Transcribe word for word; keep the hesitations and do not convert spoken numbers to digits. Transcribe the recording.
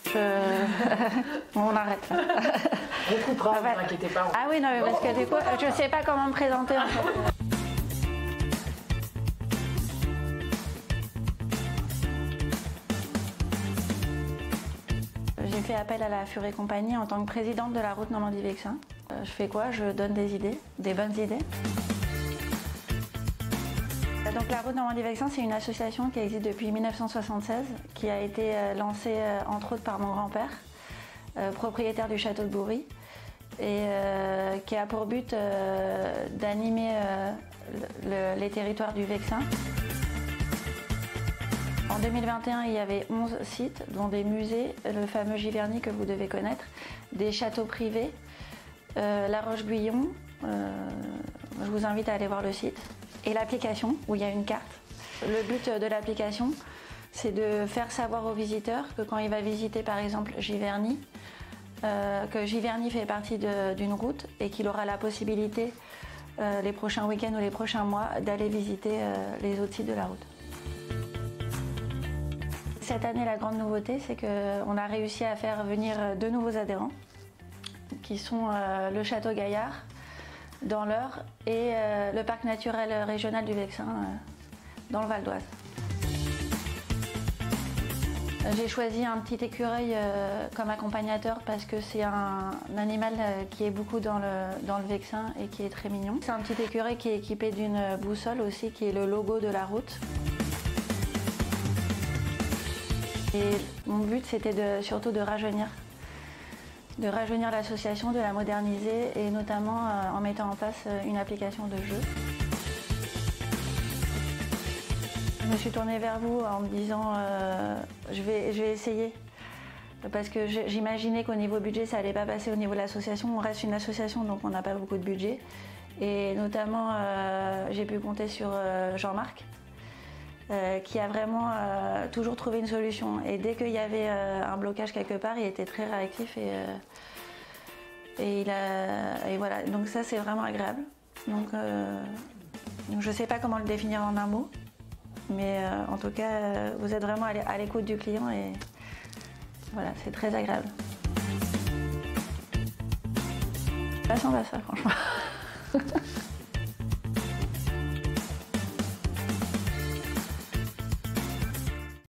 Je... On arrête là. On coupera, ne vous inquiétez pas. Ah oui, non, mais parce que du coup, je sais pas comment me présenter en fait. J'ai fait appel à la Furet Compagnie en tant que présidente de la route Normandie-Vexin. Je fais quoi? Je donne des idées, des bonnes idées. Donc la route Normandie-Vexin, c'est une association qui existe depuis mille neuf cent soixante-seize, qui a été lancée entre autres par mon grand-père, euh, propriétaire du château de Bourry, et euh, qui a pour but euh, d'animer euh, le, les territoires du Vexin. En deux mille vingt et un, il y avait onze sites, dont des musées, le fameux Giverny que vous devez connaître, des châteaux privés, euh, La Roche-Guyon, euh, je vous invite à aller voir le site, et l'application où il y a une carte. Le but de l'application, c'est de faire savoir aux visiteurs que quand il va visiter par exemple Giverny, euh, que Giverny fait partie d'une route et qu'il aura la possibilité euh, les prochains week-ends ou les prochains mois d'aller visiter euh, les autres sites de la route. Cette année, la grande nouveauté, c'est qu'on a réussi à faire venir deux nouveaux adhérents, qui sont euh, le Château Gaillard, dans l'Eure, et euh, le Parc naturel régional du Vexin, euh, dans le Val d'Oise. J'ai choisi un petit écureuil euh, comme accompagnateur parce que c'est un, un animal euh, qui est beaucoup dans le, dans le Vexin et qui est très mignon. C'est un petit écureuil qui est équipé d'une boussole aussi, qui est le logo de la route. Et mon but, c'était de, surtout de rajeunir, de rajeunir l'association, de la moderniser et notamment euh, en mettant en place euh, une application de jeu. Je me suis tournée vers vous en me disant euh, je vais, je vais essayer parce que j'imaginais qu'au niveau budget, ça n'allait pas passer au niveau de l'association. On reste une association, donc on n'a pas beaucoup de budget. Et notamment, euh, j'ai pu compter sur euh, Jean-Marc. Euh, qui a vraiment euh, toujours trouvé une solution. Et dès qu'il y avait euh, un blocage quelque part, il était très réactif et, euh, et, il a, et voilà. Donc ça, c'est vraiment agréable. Donc, euh, donc je ne sais pas comment le définir en un mot, mais euh, en tout cas, euh, vous êtes vraiment à l'écoute du client et voilà, c'est très agréable. Ça ressemble à ça, franchement.